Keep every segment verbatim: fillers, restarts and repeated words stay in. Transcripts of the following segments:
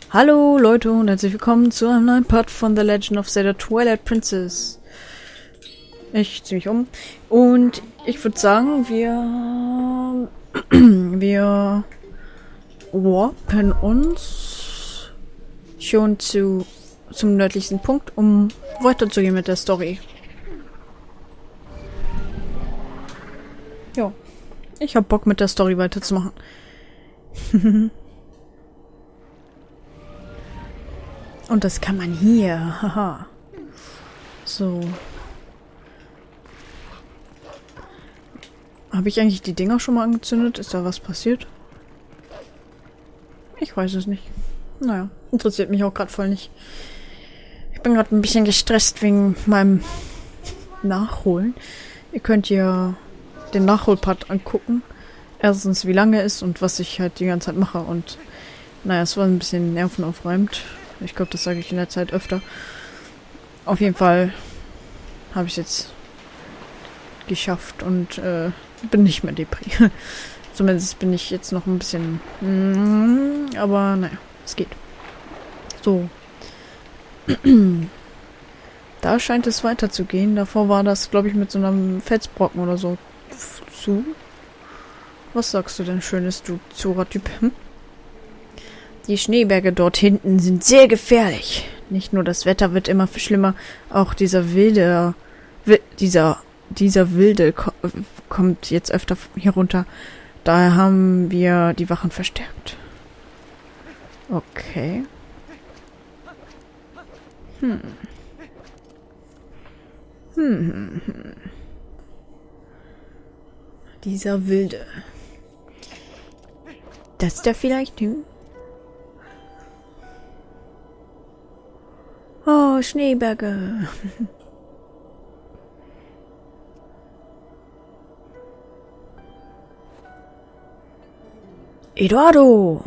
Hallo Leute und herzlich willkommen zu einem neuen Part von The Legend of Zelda Twilight Princess. Ich ziehe mich um und ich würde sagen, wir wir warpen uns schon zu zum nördlichsten Punkt, um weiterzugehen mit der Story. Ja, ich habe Bock mit der Story weiterzumachen. Und das kann man hier. Haha. So. Habe ich eigentlich die Dinger schon mal angezündet? Ist da was passiert? Ich weiß es nicht. Naja, interessiert mich auch gerade voll nicht. Ich bin gerade ein bisschen gestresst wegen meinem Nachholen. Ihr könnt ja den Nachholpart angucken. Erstens, wie lange er ist und was ich halt die ganze Zeit mache. Und naja, es war ein bisschen nervenaufreibend. Ich glaube, das sage ich in der Zeit öfter. Auf jeden Fall habe ich es jetzt geschafft und äh, bin nicht mehr Depri. Zumindest bin ich jetzt noch ein bisschen... Mm, aber naja, es geht. So. Da scheint es weiterzugehen. Davor war das, glaube ich, mit so einem Felsbrocken oder so zu. Was sagst du denn, schönes du Zora-Typ? Hm? Die Schneeberge dort hinten sind sehr gefährlich. Nicht nur das Wetter wird immer schlimmer, auch dieser wilde, wi dieser, dieser wilde ko kommt jetzt öfter hier runter. Daher haben wir die Wachen verstärkt. Okay. Hm. Hm, hm, hm. Dieser wilde. Das ist der vielleicht, hm? Oh, Schneeberge. Eduardo.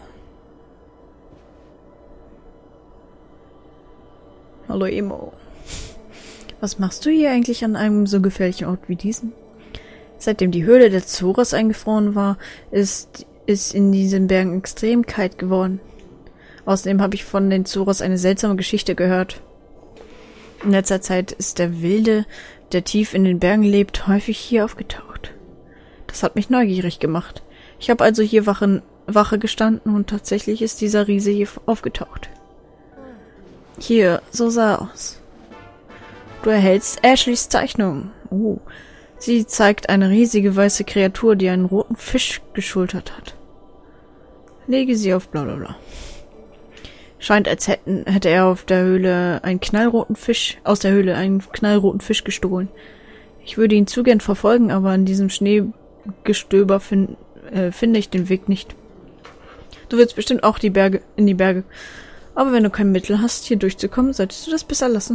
Hallo Emo. Was machst du hier eigentlich an einem so gefährlichen Ort wie diesem? Seitdem die Höhle der Zoras eingefroren war, ist es in diesen Bergen extrem kalt geworden. Außerdem habe ich von den Zoras eine seltsame Geschichte gehört. In letzter Zeit ist der Wilde, der tief in den Bergen lebt, häufig hier aufgetaucht. Das hat mich neugierig gemacht. Ich habe also hier Wachen, Wache gestanden und tatsächlich ist dieser Riese hier aufgetaucht. Hier, so sah er aus. Du erhältst Ashleys Zeichnung. Oh, sie zeigt eine riesige weiße Kreatur, die einen roten Fisch geschultert hat. Lege sie auf blablabla. Scheint, als hätten, hätte er auf der Höhle einen knallroten Fisch, aus der Höhle einen knallroten Fisch gestohlen. Ich würde ihn zu gern verfolgen, aber in diesem Schneegestöber fin äh, finde ich den Weg nicht. Du willst bestimmt auch die Berge, in die Berge. Aber wenn du kein Mittel hast, hier durchzukommen, solltest du das besser lassen.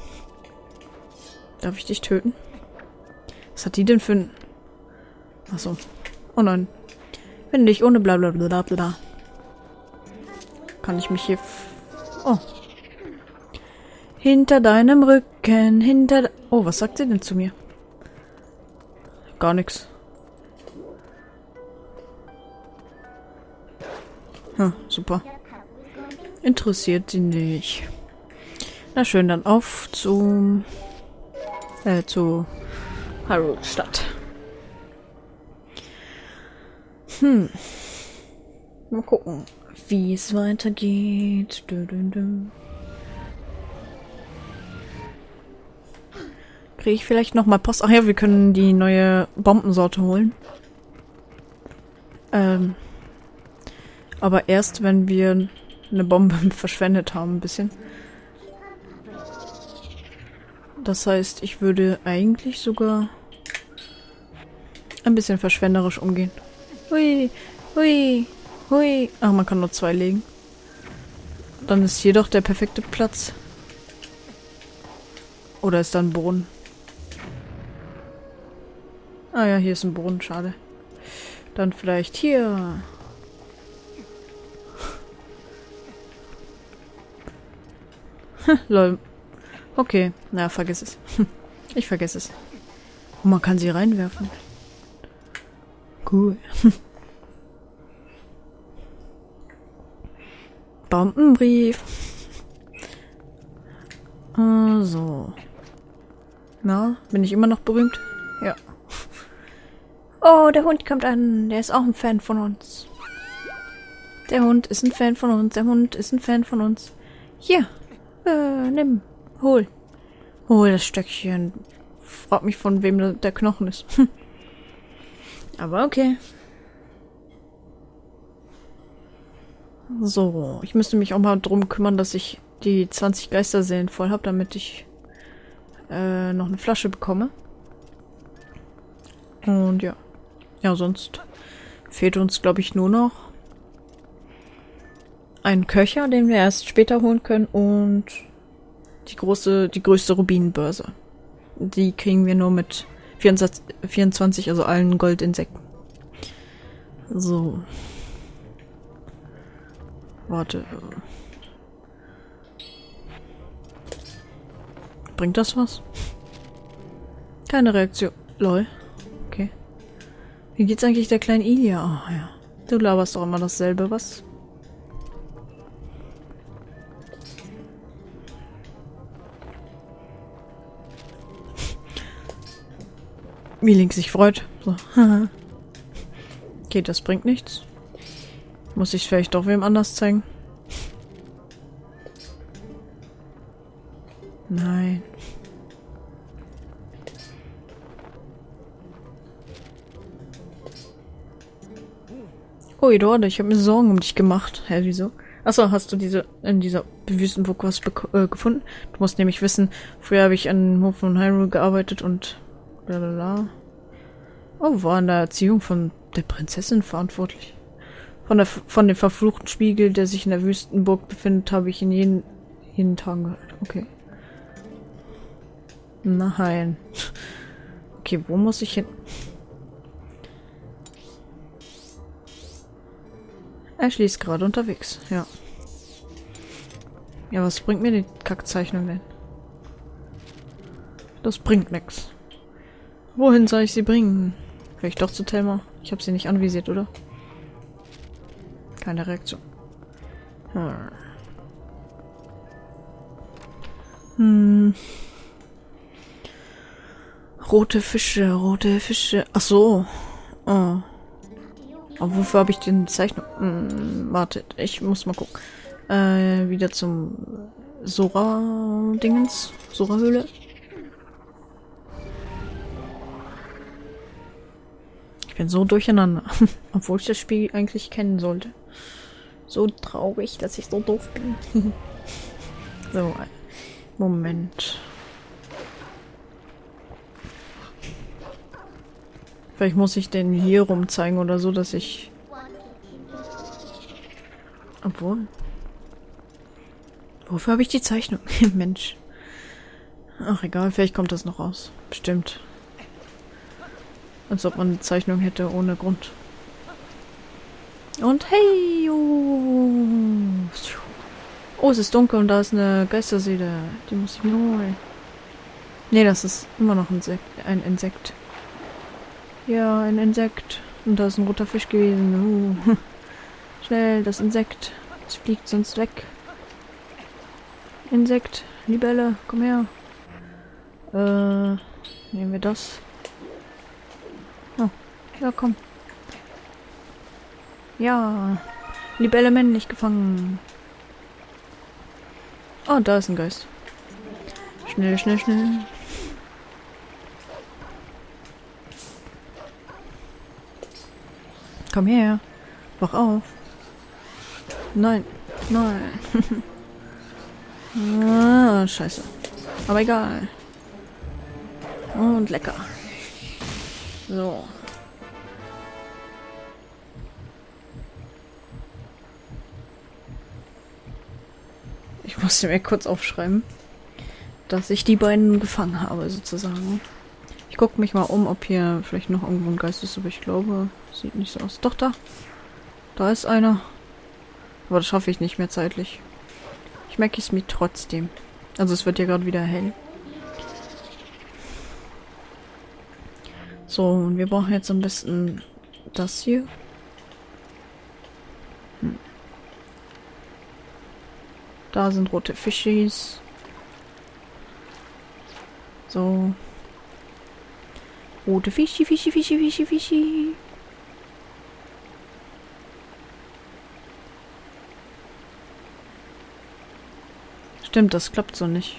Darf ich dich töten? Was hat die denn für ein... Achso. Oh nein. Wenn dich ohne bla bla bla bla. Kann ich mich hier... F oh. Hinter deinem Rücken, hinter... Oh, was sagt sie denn zu mir? Gar nichts. Hm, super. Interessiert sie nicht. Na schön, dann auf zum... Äh, zu... Hyrule-Stadt. Hm. Mal gucken, wie es weitergeht. Dö, dö, dö. Kriege ich vielleicht noch mal Post? Ach ja, wir können die neue Bombensorte holen. Ähm. Aber erst, wenn wir eine Bombe verschwendet haben, ein bisschen. Das heißt, ich würde eigentlich sogar ein bisschen verschwenderisch umgehen. Hui, hui, hui. Ach, man kann nur zwei legen. Dann ist hier doch der perfekte Platz. Oder ist da ein Brunnen? Ah ja, hier ist ein Brunnen, schade. Dann vielleicht hier. Lol. Okay, na, vergiss es. Ich vergesse es. Oh, man kann sie reinwerfen. Cool. kommt ein Brief. Äh, so. Na, bin ich immer noch berühmt? Ja. Oh, der Hund kommt an. Der ist auch ein Fan von uns. Der Hund ist ein Fan von uns. Der Hund ist ein Fan von uns. Hier. Äh, nimm. Hol. Hol das Stöckchen. Frag mich, von wem der Knochen ist. Aber okay. So, ich müsste mich auch mal drum kümmern, dass ich die zwanzig Geisterseelen voll habe, damit ich äh, noch eine Flasche bekomme. Und ja. Ja, sonst fehlt uns, glaube ich, nur noch ein Köcher, den wir erst später holen können, und die große, die größte Rubinenbörse. Die kriegen wir nur mit vierundzwanzig, also allen Goldinsekten. So. Warte. Bringt das was? Keine Reaktion. Lol. Okay. Wie geht's eigentlich der kleinen Ilia? Oh, ja. Du laberst doch immer dasselbe, was? Wie Link sich freut. So. Okay, das bringt nichts. Muss ich vielleicht doch wem anders zeigen? Nein. Oh, Eduardo, ich habe mir Sorgen um dich gemacht. Hä, wieso? Achso, hast du diese in dieser Wüstenburg was äh, gefunden? Du musst nämlich wissen, früher habe ich an dem Hof von Hyrule gearbeitet und blablabla. Oh, war an der Erziehung von der Prinzessin verantwortlich. Von der von dem verfluchten Spiegel, der sich in der Wüstenburg befindet, habe ich in jeden, jeden Tag gehört. Okay. Nein. Okay, wo muss ich hin? Ashley ist gerade unterwegs, ja. Ja, was bringt mir die Kackzeichnung denn? Das bringt nix. Wohin soll ich sie bringen? Vielleicht doch zu Thelma? Ich habe sie nicht anvisiert, oder? Keine Reaktion. Hm. Hm. Rote Fische, rote Fische. Ach so. Oh. Aber wofür habe ich denn die Zeichnung? Hm, wartet, ich muss mal gucken. Äh, wieder zum Sora-Dingens. Sora-Höhle. Ich bin so durcheinander. Obwohl ich das Spiel eigentlich kennen sollte. So traurig, dass ich so doof bin. So, Moment. Vielleicht muss ich den hier rum zeigen oder so, dass ich... Obwohl... Wofür habe ich die Zeichnung? Mensch. Ach egal, vielleicht kommt das noch raus. Bestimmt. Als ob man eine Zeichnung hätte ohne Grund. Und hey! Oh, oh, es ist dunkel und da ist eine Geisterseele. Die muss ich mir holen. Nee, das ist immer noch ein Insekt. Ein Insekt. Ja, ein Insekt. Und da ist ein roter Fisch gewesen. Uh. Schnell, das Insekt. Es fliegt sonst weg. Insekt. Libelle, komm her. Äh, nehmen wir das. Oh, ja, komm. Ja. Libelle männlich gefangen. Oh, da ist ein Geist. Schnell, schnell, schnell. Komm her. Wach auf. Nein. Nein. Ah, scheiße. Aber egal. Und lecker. So. Ich musste mir kurz aufschreiben, dass ich die beiden gefangen habe, sozusagen. Ich gucke mich mal um, ob hier vielleicht noch irgendwo ein Geist ist, aber ich glaube, sieht nicht so aus. Doch, da. Da ist einer. Aber das schaffe ich nicht mehr zeitlich. Ich merke es mir trotzdem. Also es wird ja gerade wieder hell. So, und wir brauchen jetzt am besten das hier. Hm. Da sind rote Fischis. So. Rote Fischi, Fischi, Fischi, Fischi, Fischi. Stimmt, das klappt so nicht.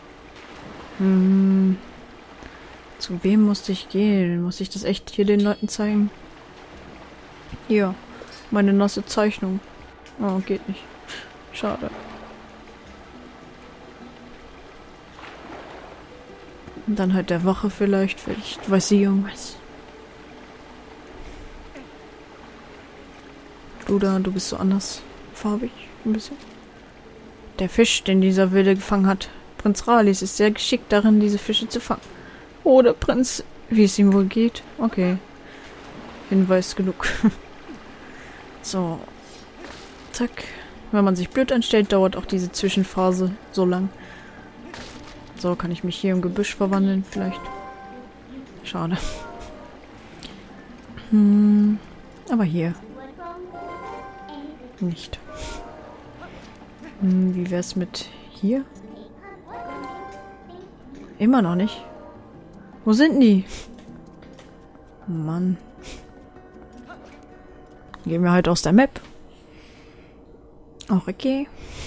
Hm. Zu wem musste ich gehen? Muss ich das echt hier den Leuten zeigen? Hier. Meine nasse Zeichnung. Oh, geht nicht. Schade. Und dann halt der Wache vielleicht. Vielleicht weiß sie irgendwas. Du da, du bist so anders farbig. Ein bisschen. Der Fisch, den dieser Wilde gefangen hat. Prinz Ralis ist sehr geschickt darin, diese Fische zu fangen. Oh, der Prinz. Wie es ihm wohl geht. Okay. Hinweis genug. So. Zack. Wenn man sich blöd anstellt, dauert auch diese Zwischenphase so lang. So, kann ich mich hier im Gebüsch verwandeln vielleicht. Schade. Hm. Aber hier. Nicht. Hm, wie wär's mit hier? Immer noch nicht. Wo sind die? Mann. Gehen wir halt aus der Map. Auch okay.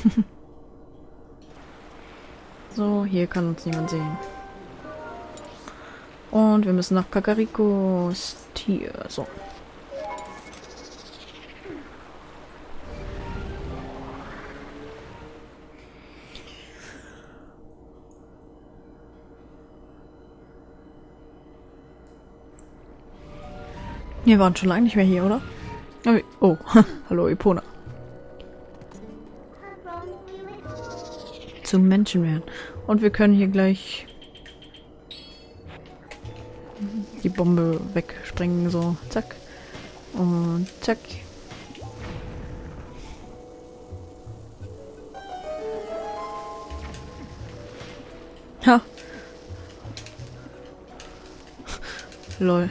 So, hier kann uns niemand sehen. Und wir müssen nach Kakarikos Tier. So. Wir waren schon lange nicht mehr hier, oder? Oh, hallo Epona. Zum Menschen werden. Und wir können hier gleich die Bombe wegsprengen, so. Zack. Und zack. Ha. Lol.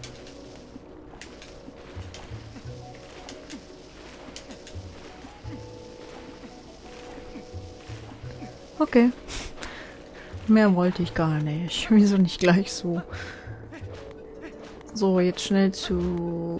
Okay. Mehr wollte ich gar nicht. Wieso nicht gleich so? So, jetzt schnell zu...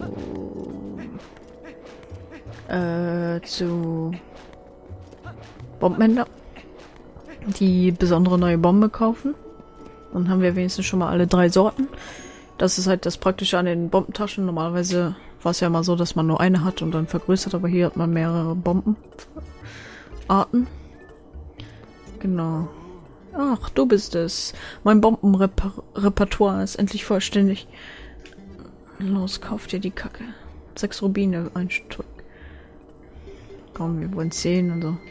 Äh, zu... Bombenhändler. Die besondere neue Bombe kaufen. Dann haben wir wenigstens schon mal alle drei Sorten. Das ist halt das Praktische an den Bombentaschen. Normalerweise war es ja mal so, dass man nur eine hat und dann vergrößert, aber hier hat man mehrere Bombenarten. Genau. Ach, du bist es. Mein Bombenrepertoire ist endlich vollständig. Los, kauf dir die Kacke. Sechs Rubine, ein Stück. Komm, wir wollen zehn und so.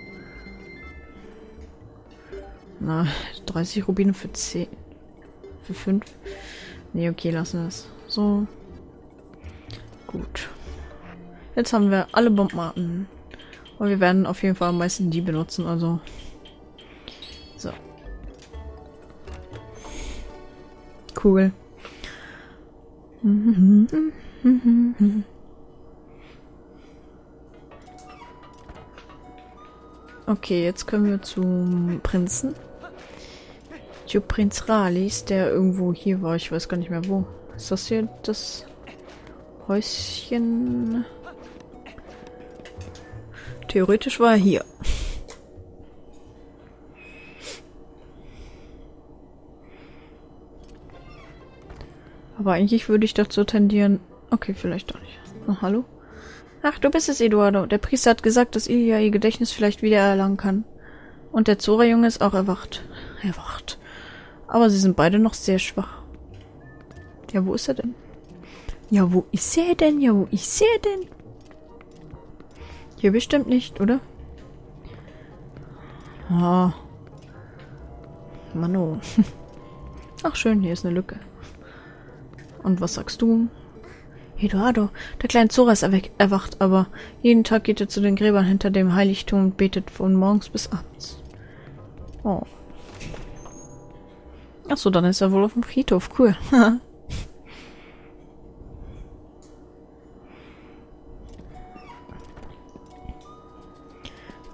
Na, dreißig Rubine für zehn. Für fünf. Nee, okay, lassen wir es. So. Gut. Jetzt haben wir alle Bombenarten. Und wir werden auf jeden Fall am meisten die benutzen, also... So. Cool. Okay, jetzt können wir zum Prinzen. Zu Prinz Ralis, der irgendwo hier war. Ich weiß gar nicht mehr wo. Ist das hier das Häuschen? Theoretisch war er hier. Aber eigentlich würde ich dazu tendieren... Okay, vielleicht doch nicht. Oh, hallo? Ach, du bist es, Eduardo. Der Priester hat gesagt, dass Ilia ihr Gedächtnis vielleicht wieder erlangen kann. Und der Zora-Junge ist auch erwacht. Erwacht. Aber sie sind beide noch sehr schwach. Ja, wo ist er denn? Ja, wo ist er denn? Ja, wo ist er denn? Hier bestimmt nicht, oder? Ah. Mano. Ach schön, hier ist eine Lücke. Und was sagst du? Eduardo, der kleine Zora ist erwacht, aber jeden Tag geht er zu den Gräbern hinter dem Heiligtum und betet von morgens bis abends. Oh. Achso, dann ist er wohl auf dem Friedhof. Cool.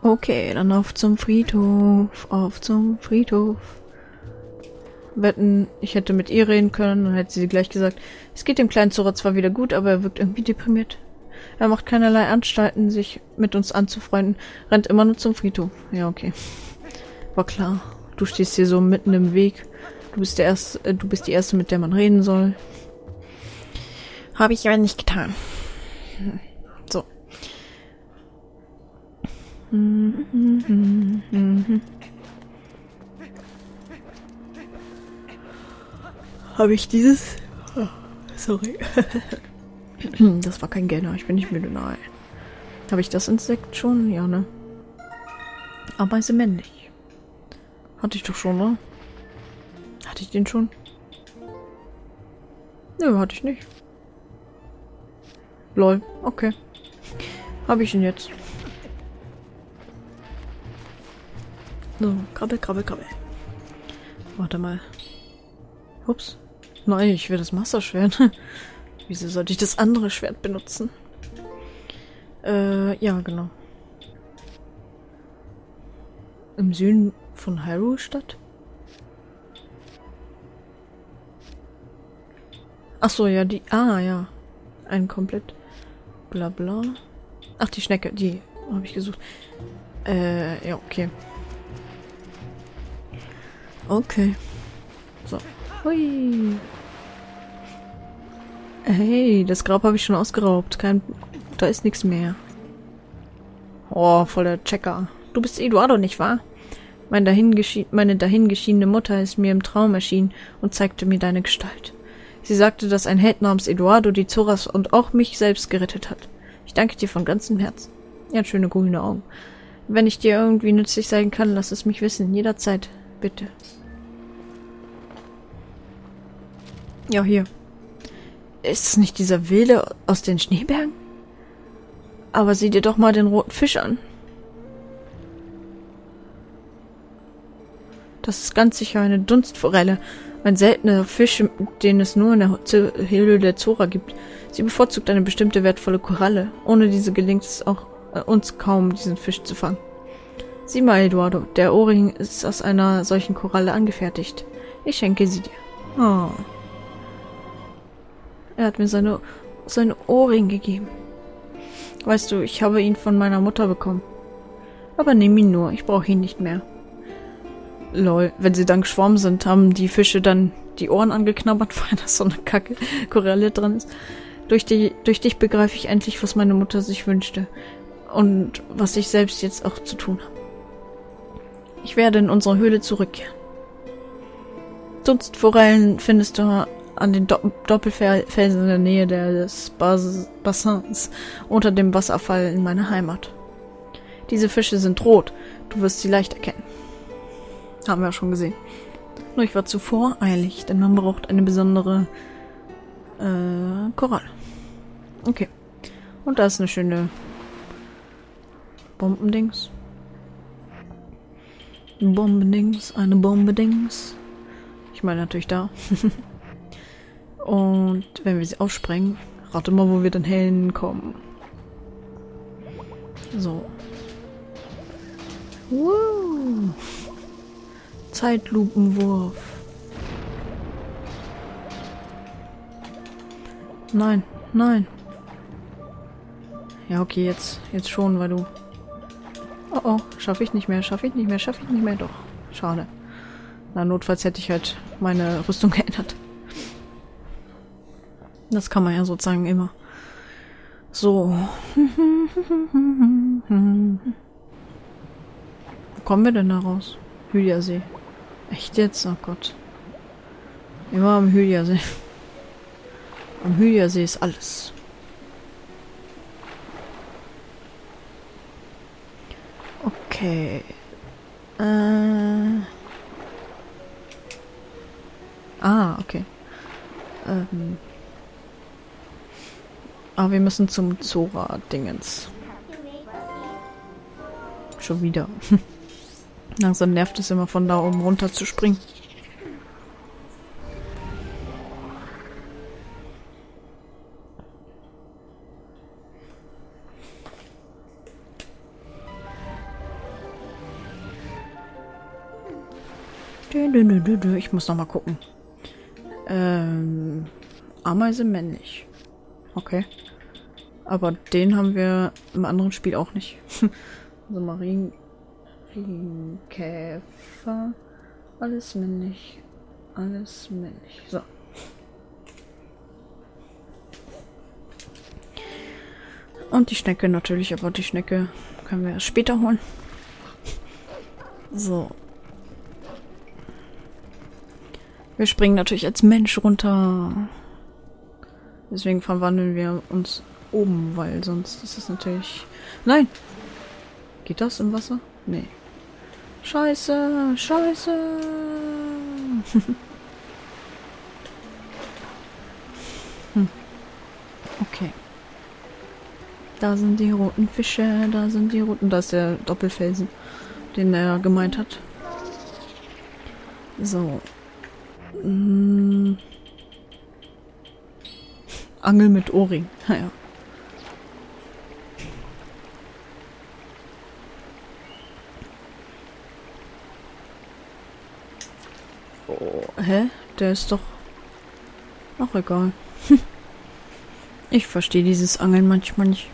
Okay, dann auf zum Friedhof. Auf zum Friedhof. Wetten, ich hätte mit ihr reden können, dann hätte sie gleich gesagt, es geht dem kleinen Zora zwar wieder gut, aber er wirkt irgendwie deprimiert. Er macht keinerlei Anstalten, sich mit uns anzufreunden, rennt immer nur zum Friedhof. Ja, okay. War klar. Du stehst hier so mitten im Weg. Du bist der erste, äh, du bist die Erste, mit der man reden soll. Habe ich aber nicht getan. So. Habe ich dieses... Oh, sorry. Das war kein Gänner, ich bin nicht müde, nein. Habe ich das Insekt schon? Ja, ne? Ameise männlich. Hatte ich doch schon, ne? Hatte ich den schon? Nö, hatte ich nicht. Lol, okay. Habe ich ihn jetzt. So, krabbel, krabbel, krabbel. Warte mal. Ups. Nein, ich will das Masterschwert. Wieso sollte ich das andere Schwert benutzen? Äh, ja, genau. Im Süden von Hyrule Stadt? Ach so, ja, die... Ah, ja. Ein komplett... Bla bla. Ach, die Schnecke, die habe ich gesucht. Äh, ja, okay. Okay. So. Hui. Hey, das Grab habe ich schon ausgeraubt. Kein... Da ist nichts mehr. Oh, voller Checker. Du bist Eduardo, nicht wahr? Mein dahingeschi- meine dahingeschiedene Mutter ist mir im Traum erschienen und zeigte mir deine Gestalt. Sie sagte, dass ein Held namens Eduardo die Zoras und auch mich selbst gerettet hat. Ich danke dir von ganzem Herzen. Er hat schöne grüne Augen. Wenn ich dir irgendwie nützlich sein kann, lass es mich wissen. Jederzeit. Bitte. Ja, hier. Ist es nicht dieser Wilde aus den Schneebergen? Aber sieh dir doch mal den roten Fisch an. Das ist ganz sicher eine Dunstforelle. Ein seltener Fisch, den es nur in der Höhle der Zora gibt. Sie bevorzugt eine bestimmte wertvolle Koralle. Ohne diese gelingt es auch äh, uns kaum, diesen Fisch zu fangen. Sieh mal, Eduardo, der Ohrring ist aus einer solchen Koralle angefertigt. Ich schenke sie dir. Oh. Er hat mir seine, seine Ohrring gegeben. Weißt du, ich habe ihn von meiner Mutter bekommen. Aber nimm ihn nur, ich brauche ihn nicht mehr. Lol, wenn sie dann geschwommen sind, haben die Fische dann die Ohren angeknabbert, weil da so eine Kacke Koralle dran ist. Durch, die, durch dich begreife ich endlich, was meine Mutter sich wünschte. Und was ich selbst jetzt auch zu tun habe. Ich werde in unsere Höhle zurückkehren. Dunstforellen findest du an den Do Doppelfelsen in der Nähe des Bas Bassins unter dem Wasserfall in meiner Heimat. Diese Fische sind rot. Du wirst sie leicht erkennen. Haben wir ja schon gesehen. Nur ich war zu voreilig, denn man braucht eine besondere äh, Koralle. Okay. Und da ist eine schöne Bombendings. Bombendings, eine Bombendings. Ich meine natürlich da. Und wenn wir sie aufsprengen, rate mal, wo wir dann hinkommen. So. Woo. Zeitlupenwurf. Nein, nein. Ja, okay, jetzt, jetzt schon, weil du... Oh, oh, schaffe ich nicht mehr, schaffe ich nicht mehr, schaffe ich nicht mehr, doch. Schade. Na, notfalls hätte ich halt meine Rüstung geändert. Das kann man ja sozusagen immer. So. Wo kommen wir denn da raus? Hyliasee. Echt jetzt? Oh Gott. Immer am Hyliasee. Am Hyliasee ist alles. Okay. Äh. Ah, okay. Ähm. Aber wir müssen zum Zora-Dingens. Schon wieder. Langsam nervt es immer, von da oben runter zu springen. Ich muss noch mal gucken. Ähm, Ameise männlich. Okay. Aber den haben wir im anderen Spiel auch nicht. Also Marien, Fliegenkäfer. Alles männlich. Alles männlich. So. Und die Schnecke natürlich, aber die Schnecke können wir erst später holen. So. Wir springen natürlich als Mensch runter. Deswegen verwandeln wir uns oben, weil sonst ist es natürlich... Nein! Geht das im Wasser? Nee. Scheiße! Scheiße! hm. Okay. Da sind die roten Fische, da sind die roten... Da ist der Doppelfelsen, den er gemeint hat. So. Hm. Angel mit Ohrring. Naja. Oh, hä? Der ist doch... Ach, egal. Ich verstehe dieses Angeln manchmal nicht.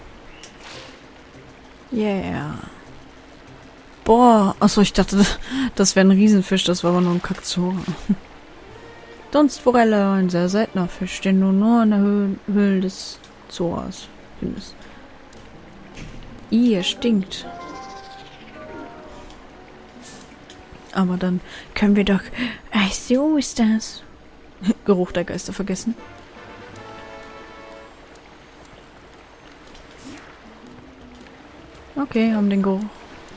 Yeah. Boah. Achso, ich dachte, das wäre ein Riesenfisch. Das war aber nur ein Kakzora. Dunstforelle, ein sehr seltener Fisch, den du nur in der Höhle, Höhle des Zoras findest. Ih, er stinkt. Aber dann können wir doch... Ach, so ist das. Geruch der Geister vergessen. Okay, haben den Geruch.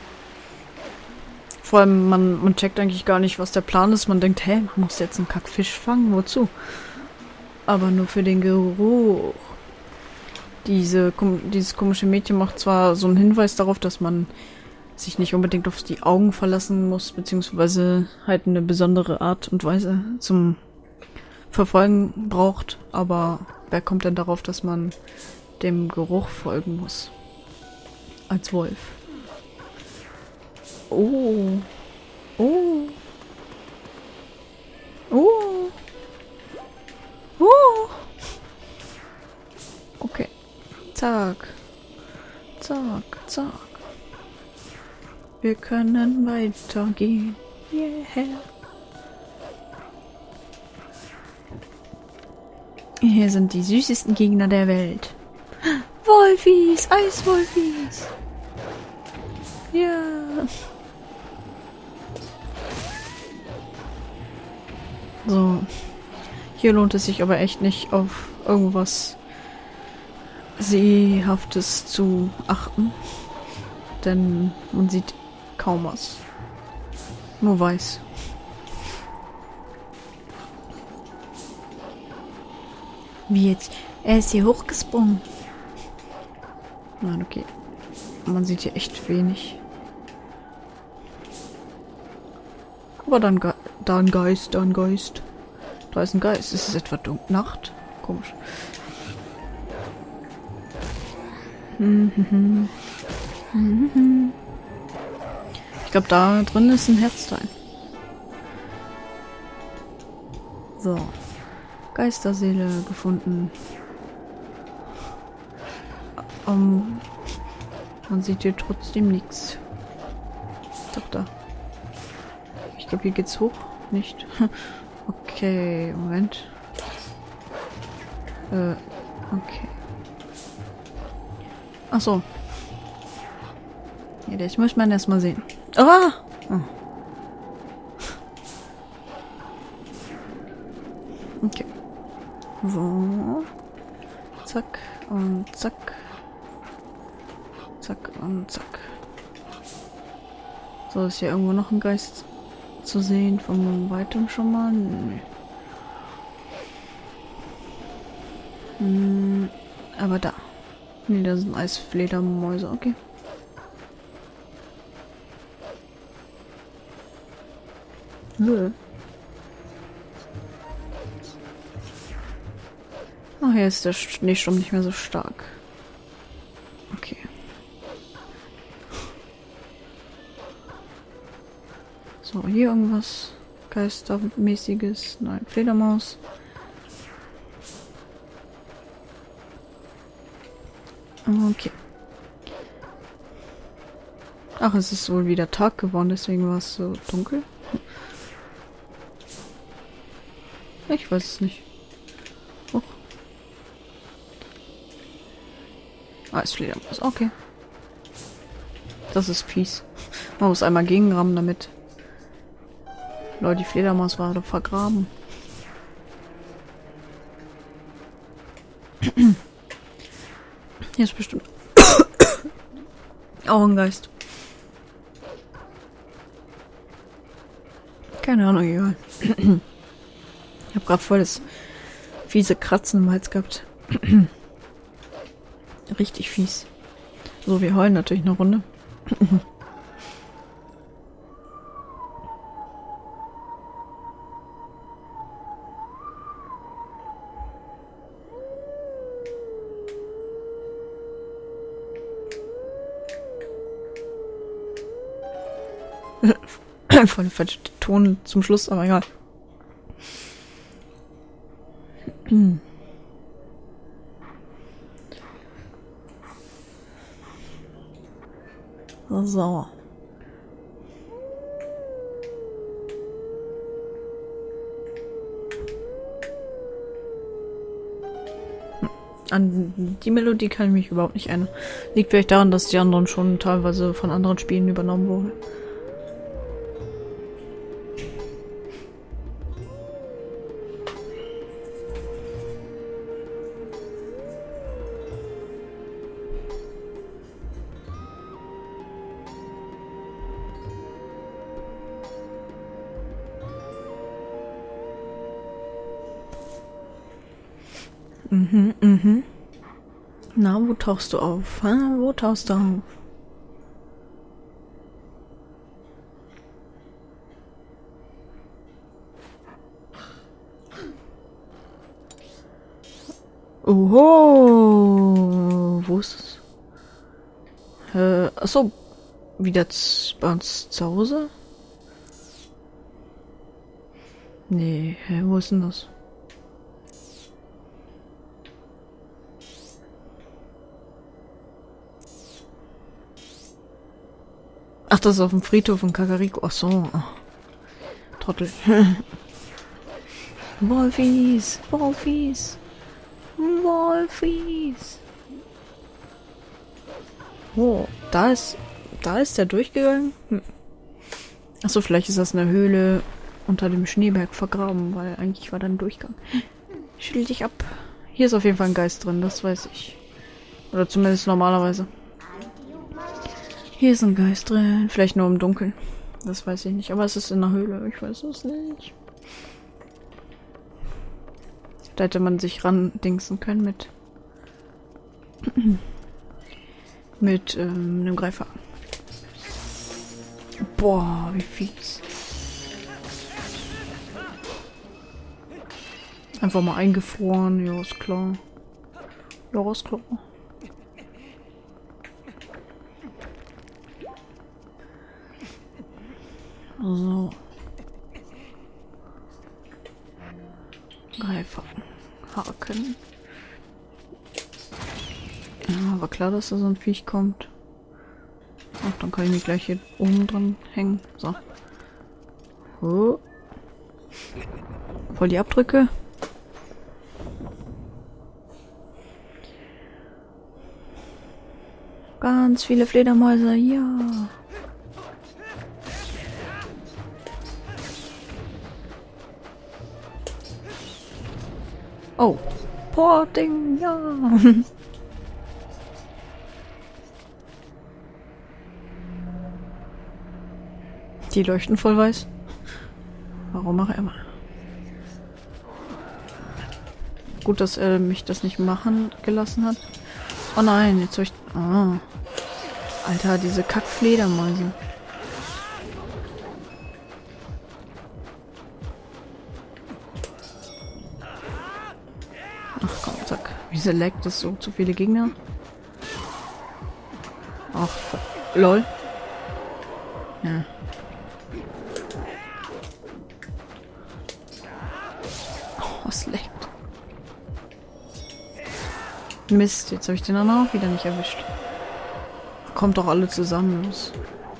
Vor allem, man, man checkt eigentlich gar nicht, was der Plan ist. Man denkt, hä, man muss jetzt einen Kackfisch fangen, wozu? Aber nur für den Geruch. Diese, dieses komische Mädchen macht zwar so einen Hinweis darauf, dass man sich nicht unbedingt auf die Augen verlassen muss, beziehungsweise halt eine besondere Art und Weise zum Verfolgen braucht. Aber wer kommt denn darauf, dass man dem Geruch folgen muss? Als Wolf. Oh. Oh. Oh. Oh. Okay. Zack. Zack, zack. Wir können weitergehen. Yeah. Hier sind die süßesten Gegner der Welt. Wolfis, Eiswolfis. Ja. So. Hier lohnt es sich aber echt nicht, auf irgendwas Seehaftes zu achten. Denn man sieht kaum was. Nur weiß. Wie jetzt? Er ist hier hochgesprungen. Nein, okay. Man sieht hier echt wenig. Aber dann Ge da ein Geist, da ein Geist. Da ist ein Geist. Ist es etwa Dunkel Nacht? Komisch. Ich glaube, da drin ist ein Herzstein. So. Geisterseele gefunden. Um, man sieht hier trotzdem nichts. Doch da. Ich glaube, hier geht's hoch. Nicht. Okay, Moment. Äh, okay. Ach so. Ja, das muss man erstmal sehen. Ah! Oh. Okay. So. Zack und zack. Zack und zack. So, ist hier irgendwo noch ein Geist zu sehen von weitem schon mal? Nee. Hm, aber da. Nee, da sind Eisfledermäuse, okay. Nö. Ach, hier ist der Schneesturm nicht mehr so stark. Okay. So, hier irgendwas. Geistermäßiges. Nein, Fledermaus. Okay. Ach, es ist wohl wieder Tag geworden, deswegen war es so dunkel. Ich weiß es nicht. Oh. Ah, ist Fledermaus. Okay. Das ist fies. Man muss einmal gegenrammen, damit... Leute, die Fledermaus war doch vergraben. Hier ist bestimmt auch ein Geist. Keine Ahnung, egal. Ich habe gerade voll das fiese Kratzen im Hals gehabt. Richtig fies. So, wir heulen natürlich eine Runde. Voll der falsche Ton zum Schluss, aber egal. So. An die Melodie kann ich mich überhaupt nicht erinnern. Liegt vielleicht daran, dass die anderen schon teilweise von anderen Spielen übernommen wurden. Mhm, mhm. Na, wo tauchst du auf? Hä? Wo tauchst du auf? Oho! Wo ist es? Äh, achso. Wieder bei uns zu Hause? Nee, hä, wo ist denn das? Ach, das ist auf dem Friedhof in Kakariko. Ach so. Ach. Trottel. Wolfies. Wolfies. Wolfies. Oh, da ist... Da ist der durchgegangen? Hm. Achso, vielleicht ist das eine Höhle unter dem Schneeberg vergraben, weil eigentlich war da ein Durchgang. Schüttel dich ab. Hier ist auf jeden Fall ein Geist drin, das weiß ich. Oder zumindest normalerweise. Hier ist ein Geist drin. Vielleicht nur im Dunkeln. Das weiß ich nicht. Aber es ist in der Höhle. Ich weiß es nicht. Da hätte man sich randingsen können mit... mit ähm, einem Greifer. Boah, wie fies. Einfach mal eingefroren. Ja, ist klar. Ja, ist klar. So. Greifer. Haken. Ja, war klar, dass da so ein Viech kommt. Ach, dann kann ich mich gleich hier oben dran hängen. So. Oh. Voll die Abdrücke. Ganz viele Fledermäuse, ja. Oh, Porting, ja. Die leuchten voll weiß. Warum auch immer. Gut, dass er mich das nicht machen gelassen hat. Oh nein, jetzt soll ich... Ah. Alter, diese Kackfledermäuse. Ach komm, zack. Wieso laggt es so? Zu viele Gegner? Ach, lol. Ja. es leckt. Mist, jetzt habe ich den dann auch wieder nicht erwischt. Kommt doch alle zusammen los.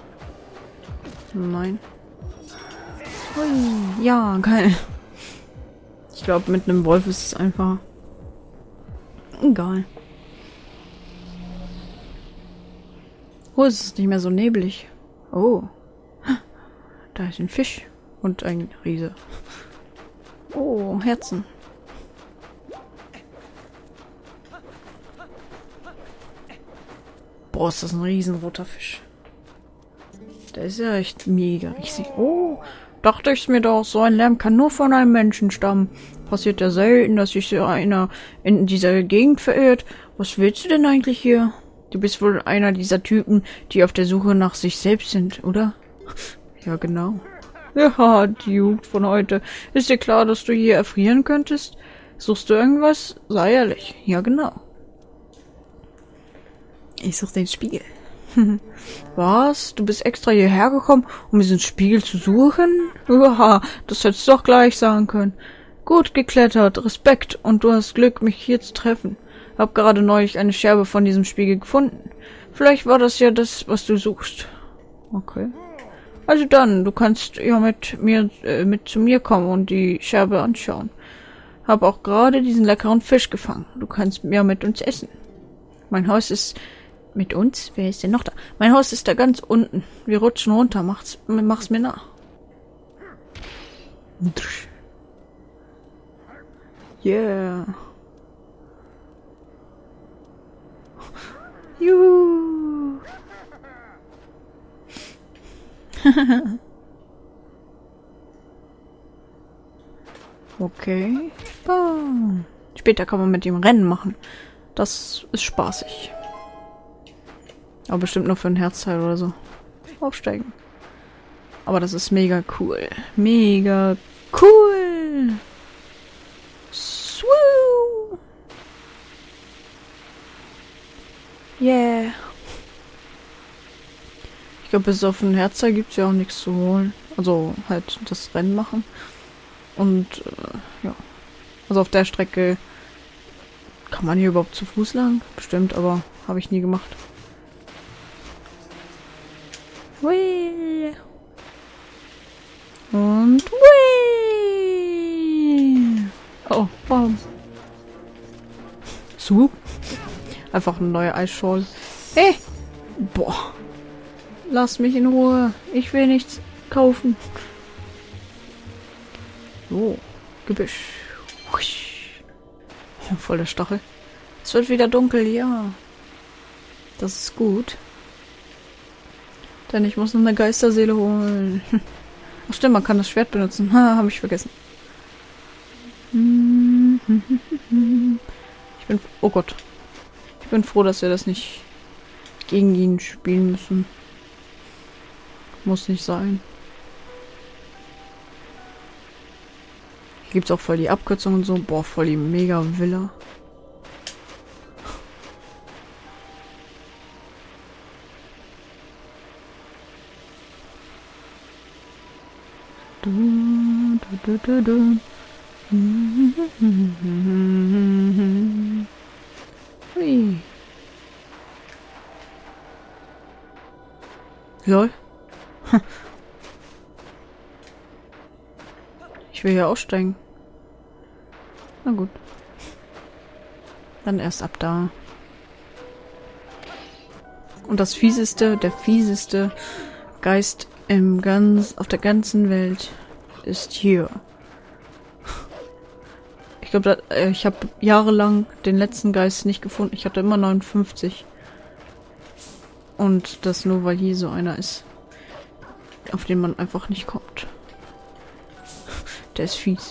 Nein. Hui, ja, geil. Ich glaube, mit einem Wolf ist es einfach egal. Oh, es ist nicht mehr so neblig. Oh. Da ist ein Fisch und ein Riese. Oh, Herzen. Boah, ist das ein riesenroter Fisch. Der ist ja echt mega riesig. Oh, dachte ich mir doch, so ein Lärm kann nur von einem Menschen stammen. Passiert ja selten, dass sich so einer in dieser Gegend verirrt. Was willst du denn eigentlich hier? Du bist wohl einer dieser Typen, die auf der Suche nach sich selbst sind, oder? Ja, genau. Ja, die Jugend von heute. Ist dir klar, dass du hier erfrieren könntest? Suchst du irgendwas? Sei ehrlich. Ja, genau. Ich suche den Spiegel. Was? Du bist extra hierher gekommen, um diesen Spiegel zu suchen? Uha, das hättest du doch gleich sagen können. Gut geklettert, Respekt, und du hast Glück, mich hier zu treffen. Hab gerade neulich eine Scherbe von diesem Spiegel gefunden. Vielleicht war das ja das, was du suchst. Okay. Also dann, du kannst ja mit mir äh, mit zu mir kommen und die Scherbe anschauen. Hab auch gerade diesen leckeren Fisch gefangen. Du kannst ja mit uns essen. Mein Haus ist mit uns? Wer ist denn noch da? Mein Haus ist da ganz unten. Wir rutschen runter. Mach's, mach's mir nach. Yeah. Juhu. Okay. Bam. Später kann man mit ihm Rennen machen. Das ist spaßig. Aber bestimmt nur für ein Herzteil oder so. Aufsteigen. Aber das ist mega cool. Mega cool. Swoo. Yeah. Ich glaube, bis auf ein Herzteil gibt es ja auch nichts zu holen. Also halt das Rennen machen. Und äh, ja. Also auf der Strecke kann man hier überhaupt zu Fuß lang? Bestimmt, aber habe ich nie gemacht. Hui. Und hui. Oh, bam. Swoop. Einfach eine neue Eisschorle. Hey! Boah. Lass mich in Ruhe. Ich will nichts kaufen. So. Gebüsch. Husch. Voll der Stachel. Es wird wieder dunkel, ja. Das ist gut. Denn ich muss noch eine Geisterseele holen. Ach stimmt, man kann das Schwert benutzen. Ha, habe ich vergessen. Ich bin... Oh Gott. Ich bin froh, dass wir das nicht gegen ihn spielen müssen. Muss nicht sein. Hier gibt es auch voll die Abkürzung und so. Boah, voll die mega Villa. Du, du, du, du, du. Hui. Lol. Ich will hier aussteigen. Na gut. Dann erst ab da. Und das fieseste, der fieseste Geist im ganz, auf der ganzen Welt ist hier. Ich glaube, äh, ich habe jahrelang den letzten Geist nicht gefunden. Ich hatte immer neunundfünfzig. Und das nur, weil hier so einer ist, auf den man einfach nicht kommt. Der ist fies.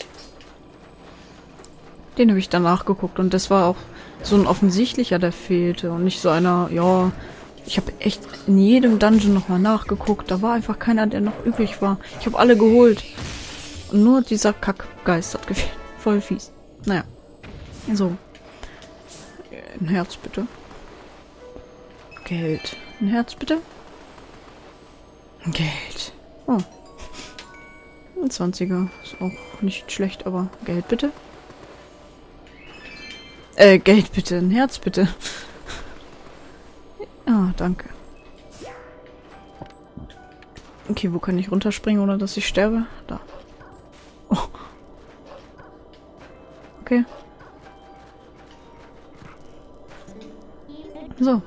Den habe ich danach geguckt und das war auch so ein offensichtlicher, der fehlte. Und nicht so einer, ja, ich habe echt in jedem Dungeon nochmal nachgeguckt. Da war einfach keiner, der noch übrig war. Ich habe alle geholt. Und nur dieser Kackgeist hat gefehlt. Voll fies. Naja. So. Ein Herz bitte. Geld. Ein Herz bitte. Geld. Oh. Ein zwanziger. Ist auch nicht schlecht, aber Geld bitte. Äh, Geld bitte. Ein Herz bitte. Ah, danke. Okay, wo kann ich runterspringen, ohne dass ich sterbe? Da. Oh. Okay. So.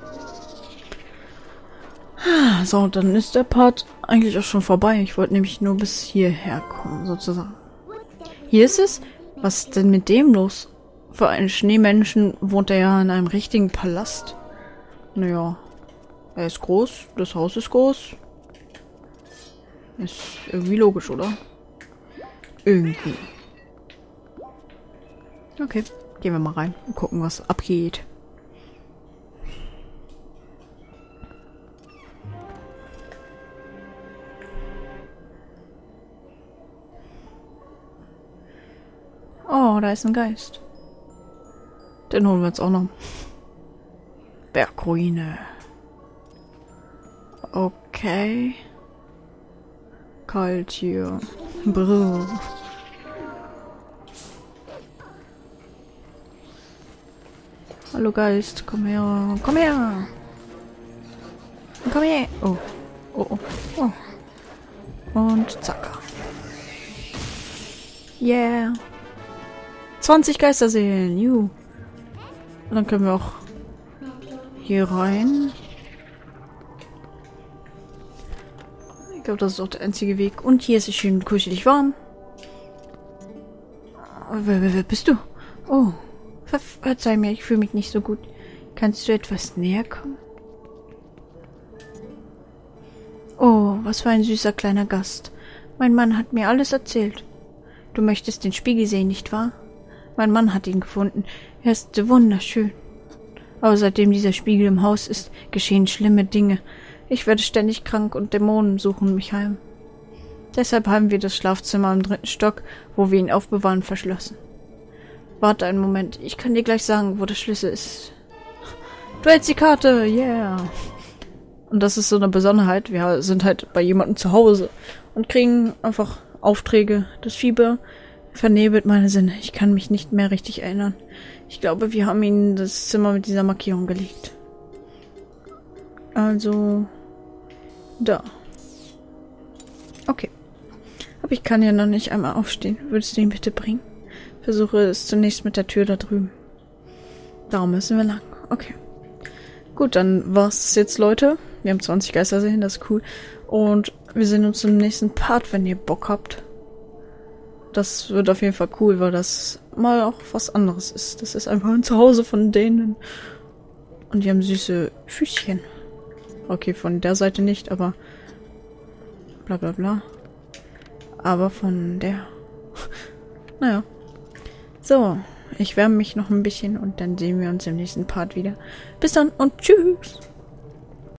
So, dann ist der Part eigentlich auch schon vorbei. Ich wollte nämlich nur bis hierher kommen, sozusagen. Hier ist es? Was ist denn mit dem los? Für einen Schneemenschen wohnt er ja in einem richtigen Palast. Naja. Er ist groß, das Haus ist groß. Ist irgendwie logisch, oder? Irgendwie. Okay, gehen wir mal rein und gucken, was abgeht. Oh, da ist ein Geist. Den holen wir jetzt auch noch. Bergruine. Okay. Kalt hier. Brr. Hallo Geist, komm her. Komm her. Komm her. Oh. Oh, oh. Oh. Und zack. Yeah. zwanzig Geister sehen. Juhu. Und dann können wir auch hier rein. Ich glaube, das ist auch der einzige Weg. Und hier ist es schön kuschelig warm. Wer, wer, wer bist du? Oh, ver verzeih mir, ich fühle mich nicht so gut. Kannst du etwas näher kommen? Oh, was für ein süßer kleiner Gast. Mein Mann hat mir alles erzählt. Du möchtest den Spiegel sehen, nicht wahr? Mein Mann hat ihn gefunden. Er ist wunderschön. Aber seitdem dieser Spiegel im Haus ist, geschehen schlimme Dinge. Ich werde ständig krank und Dämonen suchen mich heim. Deshalb haben wir das Schlafzimmer im dritten Stock, wo wir ihn aufbewahren, verschlossen. Warte einen Moment, ich kann dir gleich sagen, wo der Schlüssel ist. Du hältst die Karte, yeah! Und das ist so eine Besonderheit, wir sind halt bei jemandem zu Hause und kriegen einfach Aufträge. Das Fieber vernebelt meine Sinne. Ich kann mich nicht mehr richtig erinnern. Ich glaube, wir haben ihn in das Zimmer mit dieser Markierung gelegt. Also, da. Okay. Aber ich kann ja noch nicht einmal aufstehen. Würdest du ihn bitte bringen? Versuche es zunächst mit der Tür da drüben. Darum müssen wir lang. Okay. Gut, dann war's das jetzt, Leute. Wir haben zwanzig Geister sehen, das ist cool. Und wir sehen uns im nächsten Part, wenn ihr Bock habt. Das wird auf jeden Fall cool, weil das mal auch was anderes ist. Das ist einfach ein Zuhause von denen. Und die haben süße Füßchen. Okay, von der Seite nicht, aber bla bla bla. Aber von der. Naja. So, ich wärme mich noch ein bisschen und dann sehen wir uns im nächsten Part wieder. Bis dann und tschüss!